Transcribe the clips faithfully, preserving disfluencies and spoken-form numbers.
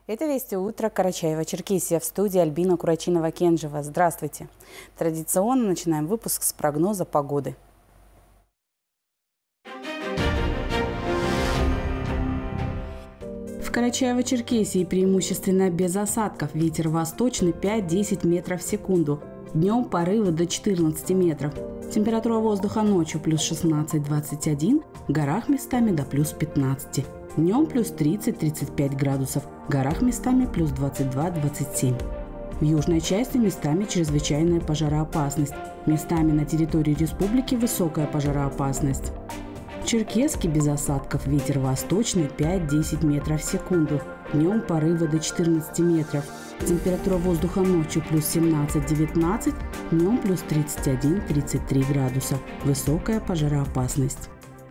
Это «Вести утро», Карачаево-Черкесия, в студии Альбина Курачинова-Кенжева. Здравствуйте. Традиционно начинаем выпуск с прогноза погоды. В Карачаево-Черкесии преимущественно без осадков. Ветер восточный пять-десять метров в секунду. Днем порывы до четырнадцати метров. Температура воздуха ночью плюс шестнадцать-двадцать один, в горах местами до плюс пятнадцати. Днем плюс тридцать-тридцать пять градусов, в горах местами плюс двадцать два-двадцать семь. В южной части местами чрезвычайная пожароопасность. Местами на территории республики высокая пожароопасность. В Черкесске без осадков, ветер восточный пять-десять метров в секунду. Днем порывы до четырнадцати метров. Температура воздуха ночью плюс семнадцать-девятнадцать, днем плюс тридцать один-тридцать три градуса. Высокая пожароопасность.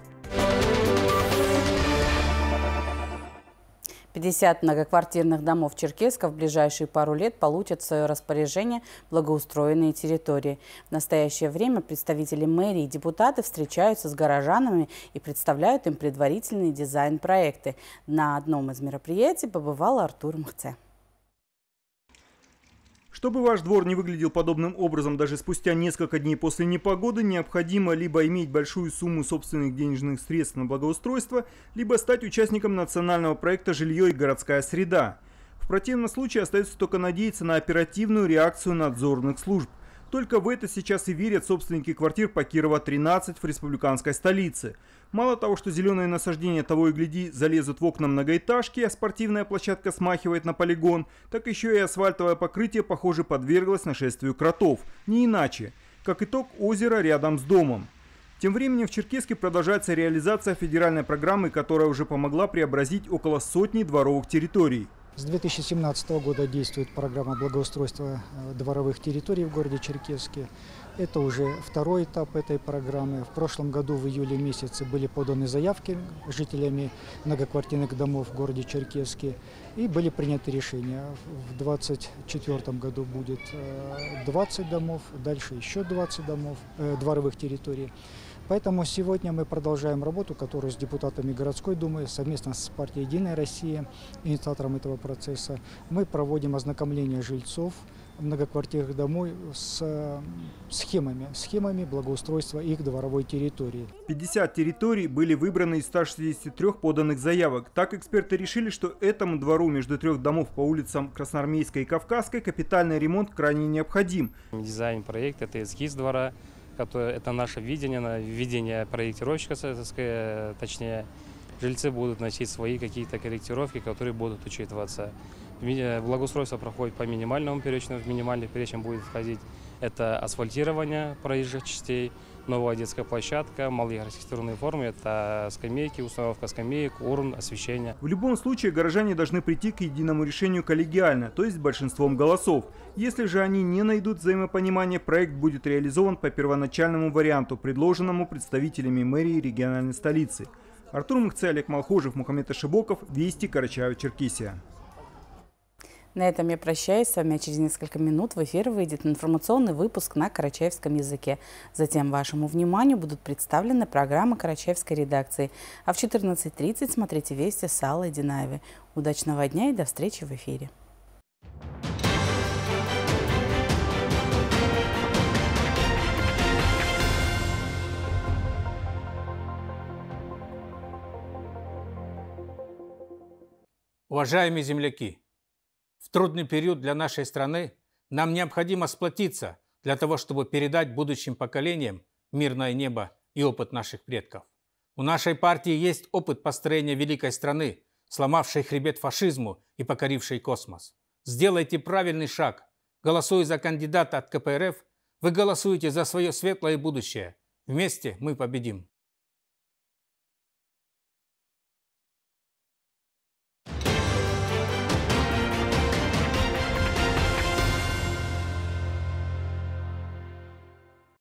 пятьдесят многоквартирных домов Черкесска в ближайшие пару лет получат в свое распоряжение благоустроенные территории. В настоящее время представители мэрии и депутаты встречаются с горожанами и представляют им предварительные дизайн-проекты. На одном из мероприятий побывал Артур Мхце. Чтобы ваш двор не выглядел подобным образом даже спустя несколько дней после непогоды, необходимо либо иметь большую сумму собственных денежных средств на благоустройство, либо стать участником национального проекта «Жилье и городская среда». В противном случае остается только надеяться на оперативную реакцию надзорных служб. Только в это сейчас и верят собственники квартир по Кирова тринадцать в республиканской столице. Мало того, что зеленые насаждения того и гляди залезут в окна многоэтажки, а спортивная площадка смахивает на полигон, так еще и асфальтовое покрытие, похоже, подверглось нашествию кротов. Не иначе. Как итог, озеро рядом с домом. Тем временем в Черкесске продолжается реализация федеральной программы, которая уже помогла преобразить около сотни дворовых территорий. С две тысячи семнадцатого года действует программа благоустройства дворовых территорий в городе Черкесске. Это уже второй этап этой программы. В прошлом году в июле месяце были поданы заявки жителями многоквартирных домов в городе Черкесске и были приняты решения. В две тысячи двадцать четвёртом году будет двадцать домов, дальше еще двадцать домов, э, дворовых территорий. Поэтому сегодня мы продолжаем работу, которую с депутатами городской думы совместно с партией «Единая Россия», инициатором этого процесса, мы проводим ознакомление жильцов многоквартирных домов с схемами, схемами благоустройства их дворовой территории. пятьдесят территорий были выбраны из ста шестидесяти трёх поданных заявок. Так эксперты решили, что этому двору между трех домов по улицам Красноармейской и Кавказской капитальный ремонт крайне необходим. Дизайн проекта – это эскиз двора. Это наше видение, видение проектировщика, точнее, жильцы будут вносить свои какие-то корректировки, которые будут учитываться. Благоустройство проходит по минимальному перечню, в минимальный перечень будет входить это асфальтирование проезжих частей, новая детская площадка, малые архитектурные формы, это скамейки, установка скамеек, урн, освещение. В любом случае горожане должны прийти к единому решению коллегиально, то есть большинством голосов. Если же они не найдут взаимопонимания, проект будет реализован по первоначальному варианту, предложенному представителями мэрии региональной столицы. Артур Мхце, Олег Малхожев, Мухаммед Ашибоков, Вести, Карачаево-Черкесия. На этом я прощаюсь с вами. Через несколько минут в эфир выйдет информационный выпуск на карачаевском языке. Затем вашему вниманию будут представлены программы карачаевской редакции. А в четырнадцать тридцать смотрите «Вести» с Аллой Динаевой. Удачного дня и до встречи в эфире. Уважаемые земляки! В трудный период для нашей страны нам необходимо сплотиться для того, чтобы передать будущим поколениям мирное небо и опыт наших предков. У нашей партии есть опыт построения великой страны, сломавшей хребет фашизму и покорившей космос. Сделайте правильный шаг. Голосуя за кандидата от ка пэ эр эф, вы голосуете за свое светлое будущее. Вместе мы победим.